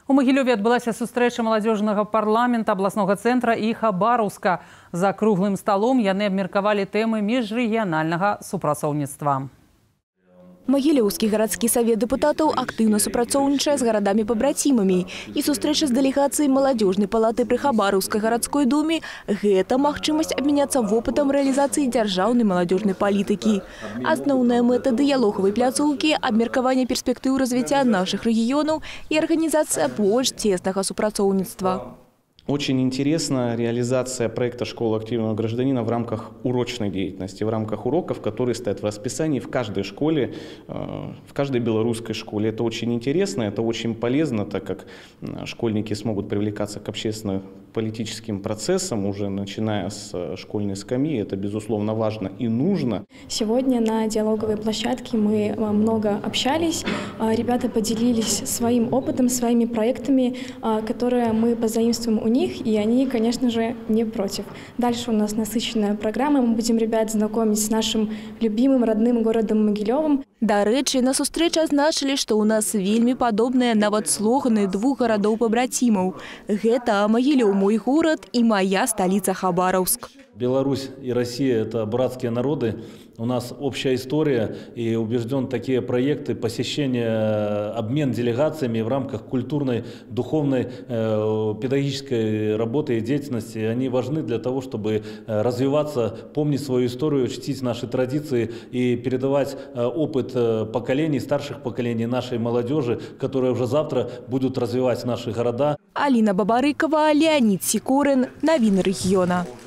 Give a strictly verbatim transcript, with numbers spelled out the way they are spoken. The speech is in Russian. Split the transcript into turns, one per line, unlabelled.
У Магілёве адбылася сустрэча маладзёжнага парламента абласнога цэнтра і Хабаровска. За круглым сталом яны абмеркавалі тэмы міжрэгіянальнага супрацоўніцтва.
Магілёўскі гарадскі савет дэпутатаў актыўна супрацоўнічае з гарадамі-пабрацімамі. І сустрэча з дэлегацыяй маладзёжнай палаты пры Хабаровскай гарадской думе – гэта магчымасць абмяняцца вопытам рэалізацыі дзяржаўнай маладзёжнай палітыкі. Асноўная мэта дыялогавай пляцоўкі – абмеркаванне перспектыў развіцця нашых рэгіёнаў і арганізацыя больш цеснага супрацоўніцтва.
Очень интересна реализация проекта «Школа активного гражданина» в рамках урочной деятельности, в рамках уроков, которые стоят в расписании в каждой школе, в каждой белорусской школе. Это очень интересно, это очень полезно, так как школьники смогут привлекаться к общественно-политическим процессам, уже начиная с школьной скамьи. Это, безусловно, важно и нужно.
Сегодня на диалоговой площадке мы много общались. Ребята поделились своим опытом, своими проектами, которые мы позаимствуем у них, и они, конечно же, не против. Дальше у нас насыщенная программа. Мы будем ребят знакомить с нашим любимым родным городом Магілёвым.
Дарэчы, на сустрэчы азначылі, што ў нас вельмі падобныя нават слоганы двух гарадоў-пабрацімаў. Гэта Магілёў мой город и моя столица Хабаровск.
Беларусь и Россия – это братские народы. У нас общая история, и убежден, такие проекты посещения, обмен делегациями в рамках культурной, духовной, э, педагогической работы и деятельности, они важны для того, чтобы развиваться, помнить свою историю, чтить наши традиции и передавать э, опыт э, поколений, старших поколений нашей молодежи, которые уже завтра будут развивать наши города.
Алина Бабарыкова, Леонид Сикорин. Новины региона.